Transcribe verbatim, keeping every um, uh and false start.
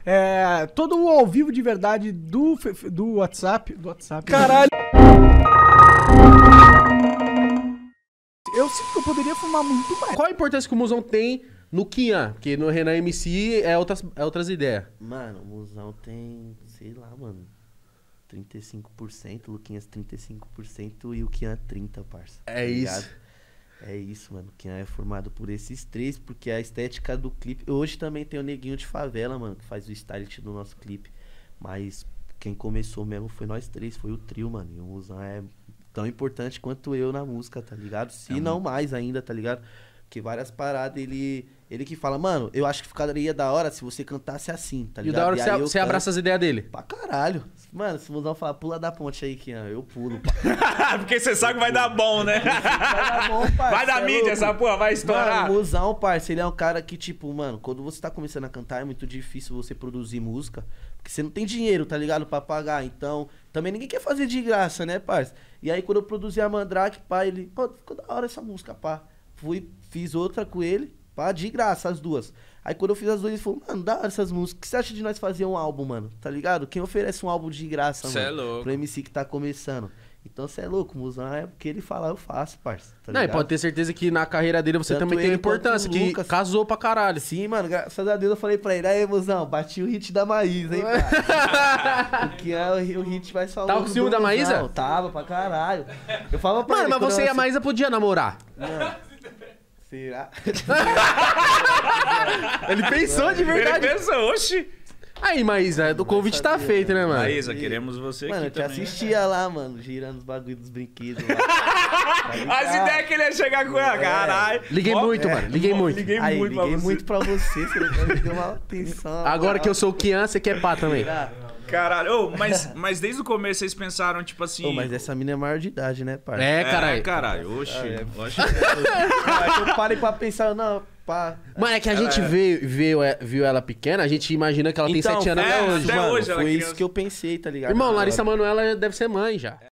É, todo o ao vivo de verdade do, do WhatsApp. Do WhatsApp. Caralho! Eu sinto que eu poderia fumar muito mais. Qual a importância que o Musão tem no Kian? Porque no Renan M C é outras, é outras ideias. Mano, o Musão tem, sei lá, mano, trinta e cinco por cento, o Luquinhas trinta e cinco por cento e o Kian trinta por cento, parça. É isso. É isso, mano. O Kian é formado por esses três, porque a estética do clipe... Hoje também tem o Neguinho de Favela, mano, que faz o stylist do nosso clipe. Mas quem começou mesmo foi nós três, foi o trio, mano. E o Musão é tão importante quanto eu na música, tá ligado? Se é não muito. mais ainda, tá ligado? Porque várias paradas, ele... Ele que fala, mano, eu acho que ficaria da hora se você cantasse assim, tá ligado? E da hora e que você, você abraça as ideias dele. Pra caralho. Mano, se o Musão falar, pula da ponte aí, Kian, eu pulo, pá. Porque você sabe que vai dar bom, né? Vai dar bom, parça. Vai dar é mídia, louco. essa porra, vai estourar. Mano, o Musão, parça, ele é um cara que, tipo, mano, quando você tá começando a cantar, é muito difícil você produzir música. Porque você não tem dinheiro, tá ligado? Pra pagar. Então, também ninguém quer fazer de graça, né, parça? E aí, quando eu produzi a Mandrake, pá, ele... Pô, ficou da hora essa música, pá. Fui, fiz outra com ele. Pá, de graça, as duas. Aí quando eu fiz as duas, ele falou, mano, da hora essas músicas. O que você acha de nós fazer um álbum, mano? Tá ligado? Quem oferece um álbum de graça, Cê mano? é louco. Pro M C que tá começando. Então você é louco, Musão é porque ele fala, eu faço, parça. Tá Não, e ligado? pode ter certeza que na carreira dele você Tanto também tem ele uma importância, quanto o que Lucas. casou pra caralho. Sim, mano, graças a Deus eu falei pra ele, aí, Musão, bati o hit da Maísa, hein, pai? Porque é o, o hit vai salvar. Tava com ciúme da Maísa? Tava, pra caralho. Eu falava pra Mano, ele, mas quando você eu e a Maísa podiam namorar. Não. Será? Ele pensou de verdade. Ele pensa, oxi. Aí, Maísa, o convite tá sabia, feito, né? né, mano? Maísa, queremos você Mano, eu aqui te também. assistia lá, mano, girando os bagulhos dos brinquedos lá. As ideias que ele ia chegar com ela, caralho. Liguei Ó, muito, é, mano, liguei muito. Liguei Aí, muito pra liguei você. muito pra você, você não me deu uma atenção. Agora que eu sou o Kian, você quer pá também. Será? Caralho, ô, mas, mas desde o começo vocês pensaram, tipo assim... Ô, mas essa mina é maior de idade, né, parça? É, É, caralho. caralho, oxi. Ah, é. oxi. Mas eu parei pra pensar, não, pá. Mas é que a gente veio, viu, viu ela pequena, a gente imagina que ela tem Então, sete anos é, até hoje. até Mano, hoje ela foi criança. isso que eu pensei, tá ligado? Irmão, Ela- Larissa Manoela deve ser mãe já.